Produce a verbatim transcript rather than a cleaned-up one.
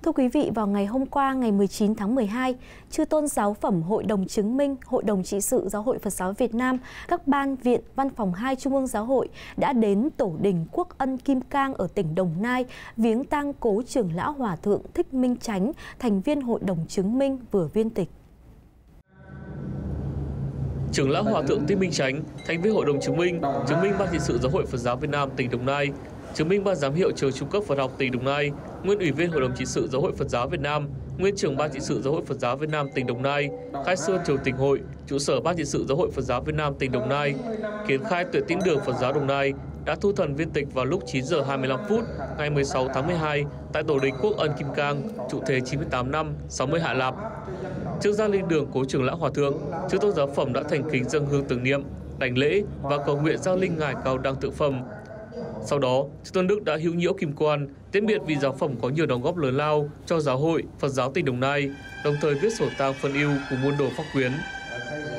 Thưa quý vị, vào ngày hôm qua, ngày mười chín tháng mười hai, Chư Tôn Giáo phẩm Hội đồng Chứng minh, Hội đồng Trị sự Giáo hội Phật giáo Việt Nam, các ban, viện, văn phòng hai Trung ương Giáo hội đã đến Tổ đình Quốc Ân Kim Cang ở tỉnh Đồng Nai viếng tang cố trưởng lão Hòa thượng Thích Minh Chánh, thành viên Hội đồng Chứng minh vừa viên tịch. Trưởng lão Hòa thượng Thích Minh Chánh, thành viên Hội đồng Chứng minh, chứng minh Ban Trị sự Giáo hội Phật giáo Việt Nam tỉnh Đồng Nai, chứng minh Ban giám hiệu trường trung cấp Phật học tỉnh Đồng Nai, nguyên ủy viên Hội đồng Trị sự Giáo hội Phật giáo Việt Nam, nguyên trưởng Ban Trị sự Giáo hội Phật giáo Việt Nam tỉnh Đồng Nai, khai xuân triều tỉnh hội, trụ sở Ban Trị sự Giáo hội Phật giáo Việt Nam tỉnh Đồng Nai, kiến khai tuệ tĩnh đường Phật giáo Đồng Nai đã thu thần viên tịch vào lúc chín giờ hai mươi lăm phút ngày mười sáu tháng mười hai tại Tổ đình Quốc Ân Kim Cang, trụ thế chín mươi tám năm, sáu mươi Hạ Lạp. Trước ra linh đường cố trưởng lão Hòa thượng, Chư Tôn Giáo phẩm đã thành kính dâng hương tưởng niệm, đảnh lễ và cầu nguyện giao linh ngài cao đăng tự phẩm. Sau đó, Chư Tôn Đức đã hữu nhiễu kim quan, tiễn biệt vì giáo phẩm có nhiều đóng góp lớn lao cho giáo hội Phật giáo tỉnh Đồng Nai, đồng thời viết sổ tang phân ưu của môn đồ Pháp Quyến.